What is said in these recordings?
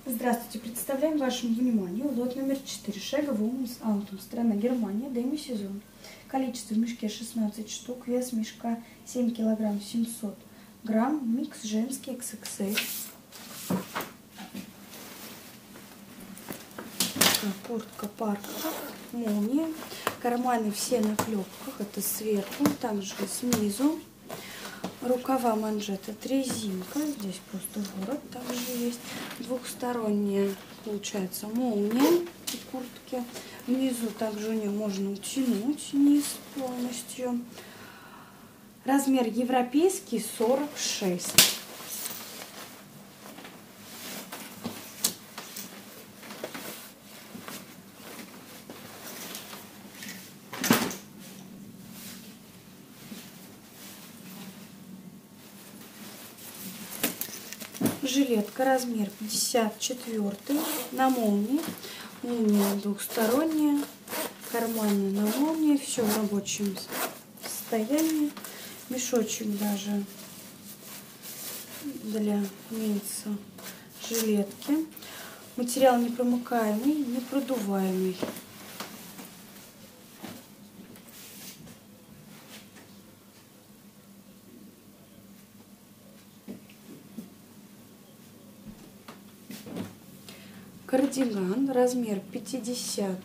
Здравствуйте, представляем вашему вниманию лот номер 4 Шега Women's Autumn, страна Германия, демисезон. Количество в мешке 16 штук, вес мешка 7 кг 700 грамм, микс женский XXL. Куртка парка, молния, карманы все на клепках, это сверху, также снизу. Рукава манжет от резинка, здесь просто ворот также есть. Двухсторонняя получается молния в куртке. Внизу также у нее можно утянуть низ полностью. Размер европейский 46. Жилетка размер 54 на молнии. Молния двухсторонняя, карманы на молнии, все в рабочем состоянии. Мешочек даже для имеется жилетки. Материал непромокаемый, непродуваемый. Кардиган, размер 50.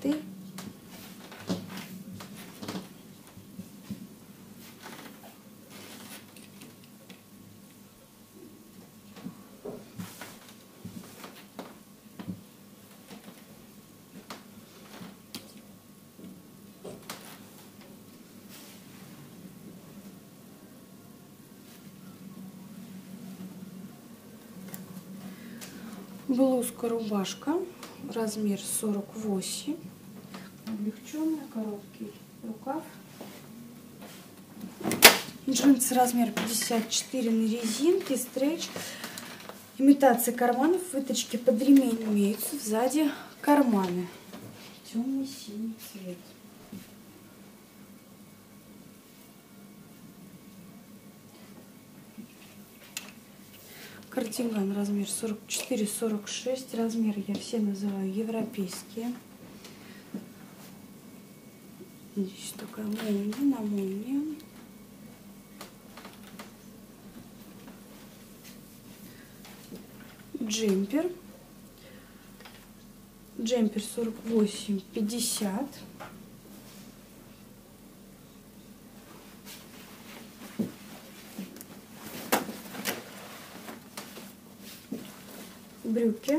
Блузка-рубашка, размер 48, облегченная, короткий рукав. Джинсы размер 54 на резинке, стрейч. Имитация карманов, выточки под ремень имеются, сзади карманы. Темный синий цвет. Кардиган размер 44-46. Размеры я все называю европейские. Здесь такая молния на молнию. Джемпер. Джемпер 48-50. Брюки.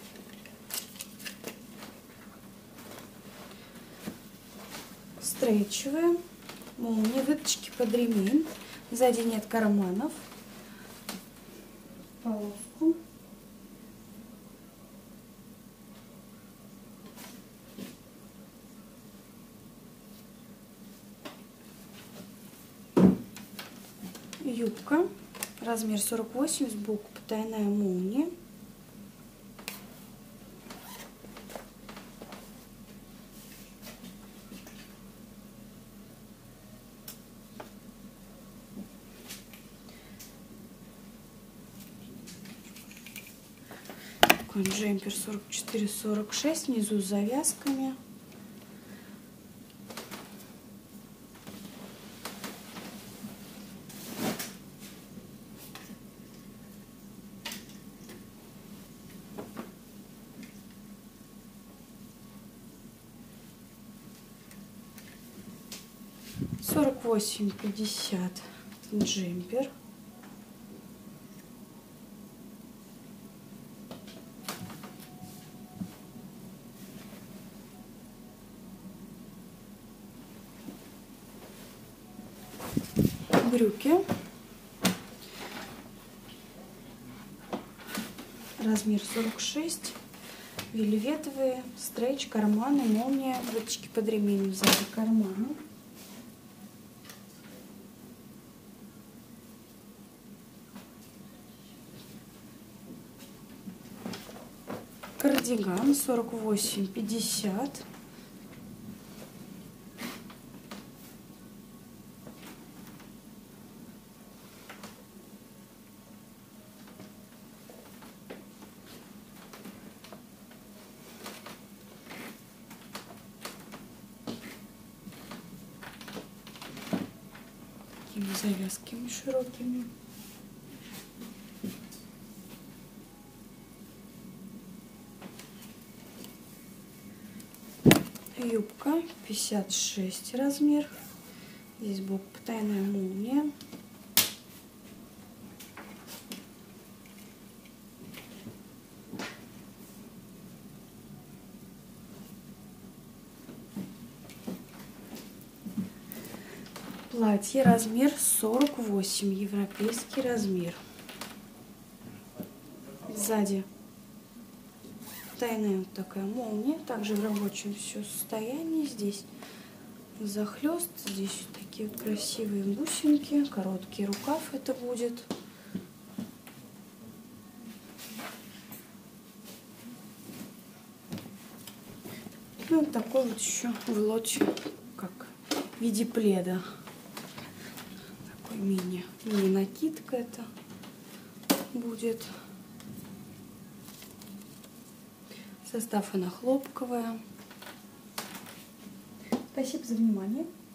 Стрейчевые. Молнии, выточки под ремень. Сзади нет карманов. Полоску. Юбка. Размер 48, сбоку потайная молния. Джемпер 44-46, внизу с завязками. Сорок 48-50 джемпер. Брюки. Размер 46. Вельветовые. Стрейч, карманы, молния, выточки под ремень, сзади карманы. Кардиган 48-50. завязками широкими. Юбка 56 размер. Здесь сбоку потайная молния. Платье размер 48, европейский размер. Сзади тайная вот такая молния, также в рабочем все состоянии. Здесь захлест, здесь вот такие вот красивые бусинки, короткий рукав это будет. Ну, вот такой вот еще в лоте, как в виде пледа. Такой мини-накидка это будет. Состав она хлопковая. Спасибо за внимание.